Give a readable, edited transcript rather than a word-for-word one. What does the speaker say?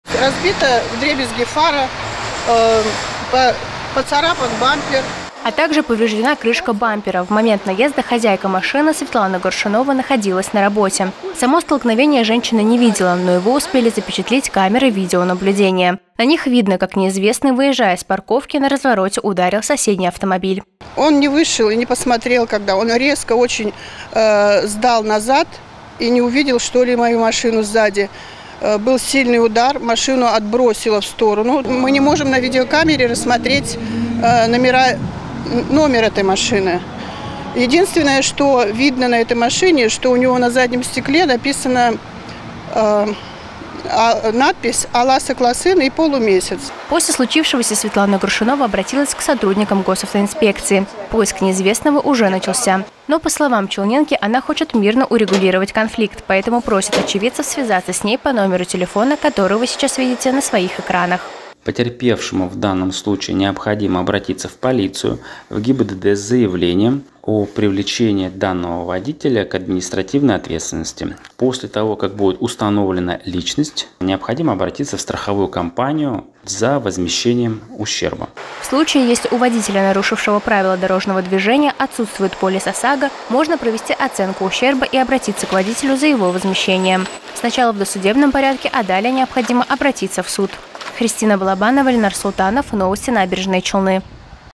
Разбита вдребезги фара, поцарапан бампер. А также повреждена крышка бампера. В момент наезда хозяйка машины Светлана Горшунова находилась на работе. Само столкновение женщина не видела, но его успели запечатлеть камеры видеонаблюдения. На них видно, как неизвестный, выезжая с парковки, на развороте ударил соседний автомобиль. Он не вышел и не посмотрел, когда он резко очень сдал назад и не увидел, что ли, мою машину сзади. Был сильный удар, машину отбросило в сторону. Мы не можем на видеокамере рассмотреть номер этой машины. Единственное, что видно на этой машине, что у него на заднем стекле написана надпись «Алла Согласын» и «Полумесяц». После случившегося Светлана Горшунова обратилась к сотрудникам госавтоинспекции. Поиск неизвестного уже начался. Но, по словам Челненки, она хочет мирно урегулировать конфликт, поэтому просит очевидцев связаться с ней по номеру телефона, который вы сейчас видите на своих экранах. Потерпевшему в данном случае необходимо обратиться в полицию, в ГИБДД с заявлением о привлечении данного водителя к административной ответственности. После того, как будет установлена личность, необходимо обратиться в страховую компанию за возмещением ущерба. В случае, если у водителя, нарушившего правила дорожного движения, отсутствует полис ОСАГО, можно провести оценку ущерба и обратиться к водителю за его возмещением. Сначала в досудебном порядке, а далее необходимо обратиться в суд. Кристина Балабанова, Ленар Султанов. Новости Набережные Челны.